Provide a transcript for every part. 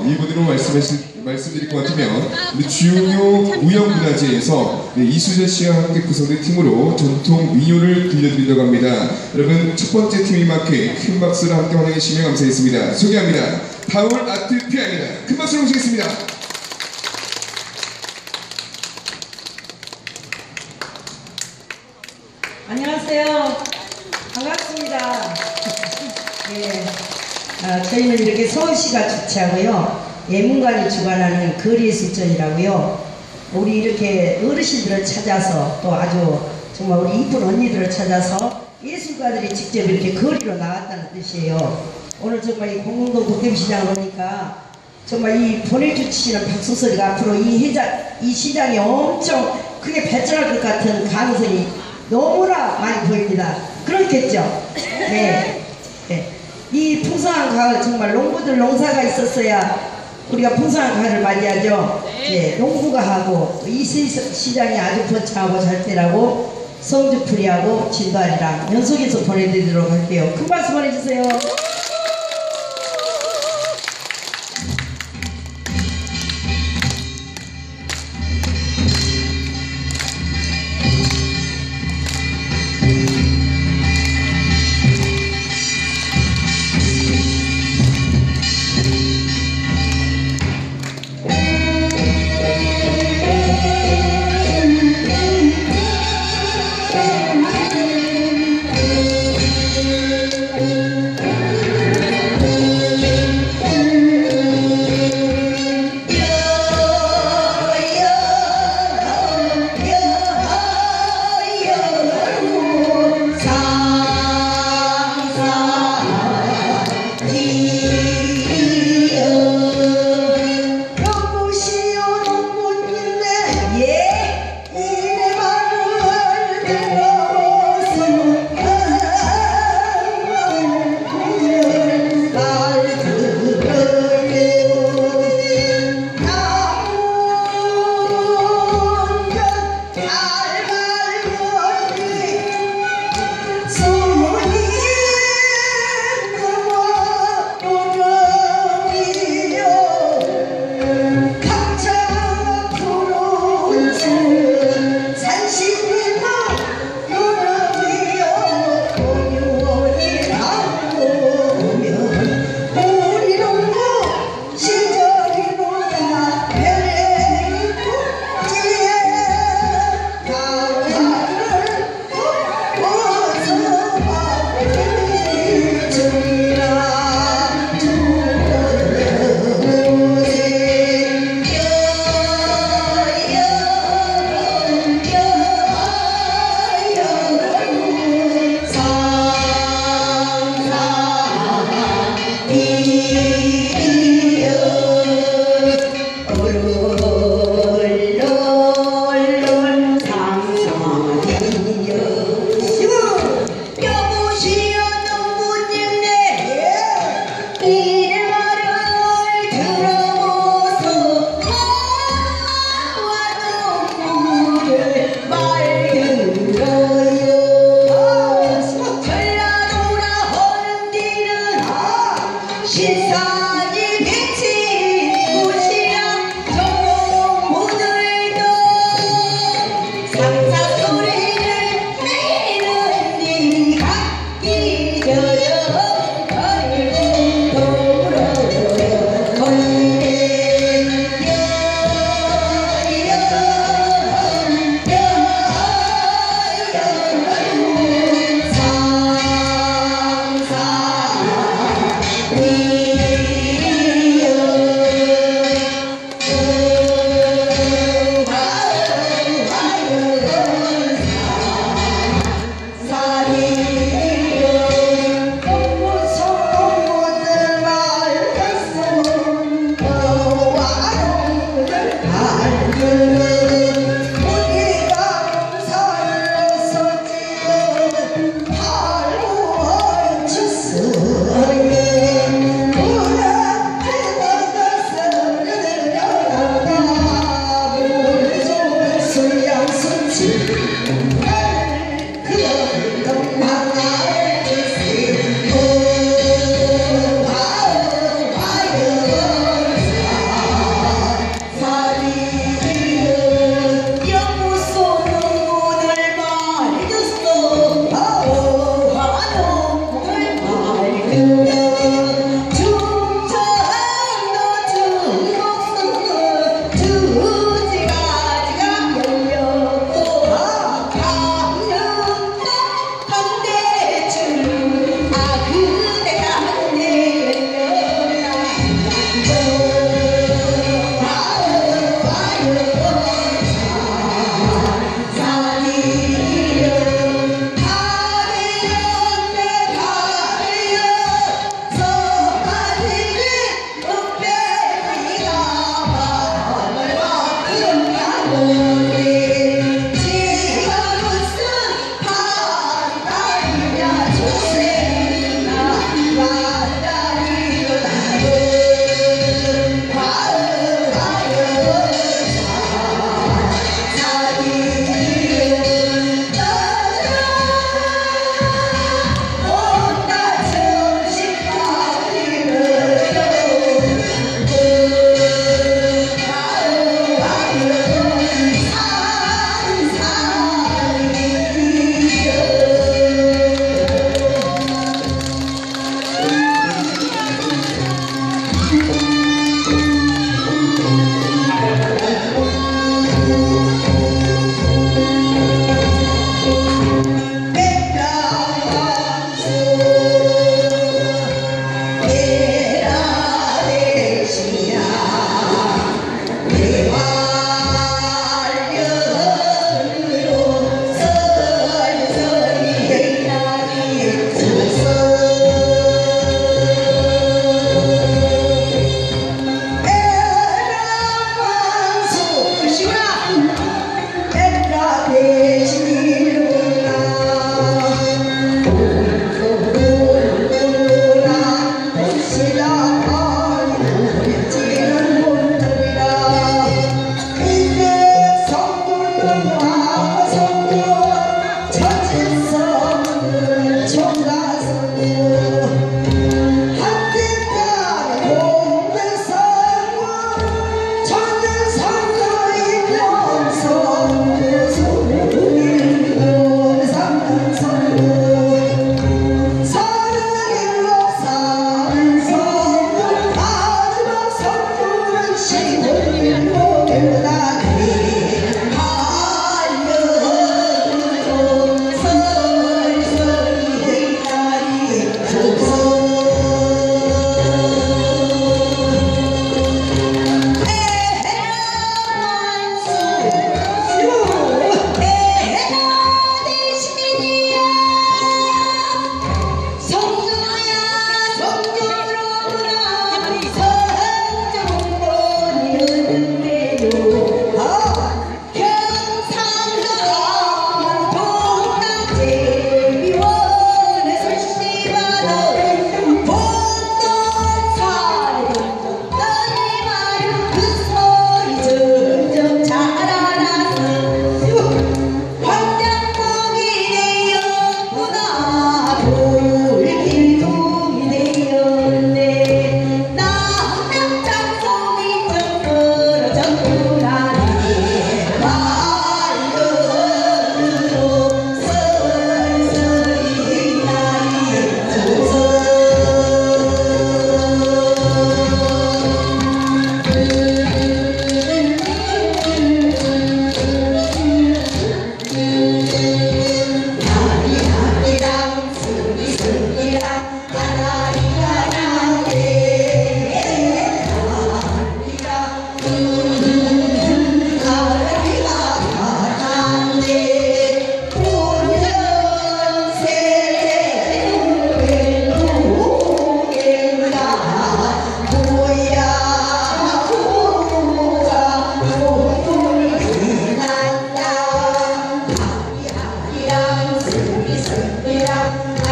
일본어로 말씀드릴 것 같으면 중요 무형문화재에서 이수재 씨와 함께 구성된 팀으로 전통 민요를 들려드린다고 합니다. 여러분 첫 번째 팀인 만큼 큰 박수로 함께 환영해 주시면 감사하겠습니다. 소개합니다. 다울 아트 피아입니다. 큰 박수로 모시겠습니다. 안녕하세요. 반갑습니다. 예, 저희는 이렇게 서울시가 주최하고요. 예문관이 주관하는 거리예술전이라고요. 우리 이렇게 어르신들을 찾아서 또 아주 정말 우리 이쁜 언니들을 찾아서 예술가들이 직접 이렇게 거리로 나왔다는 뜻이에요. 오늘 정말 이 공릉동 도겸시장을 오니까 정말 이 보내주시는 박수 소리가 앞으로 이 시장이 엄청 크게 발전할 것 같은 가능성이 너무나 많이 보입니다. 그렇겠죠? 네. 네. 이 풍성한 가을 정말 농부들 농사가 있었어야 우리가 풍성한 가을을 맞이하죠. 네. 농부가 하고 이 시장이 아주 번창하고 잘 때라고 성주풀이하고 진도아리랑 연속해서 보내드리도록 할게요. 큰 박수 보내주세요. 대신이야 내 말년으로 설설이 내 날이 서서 애랑만수 시원아 애라 대신이로구나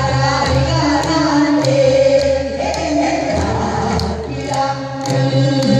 음.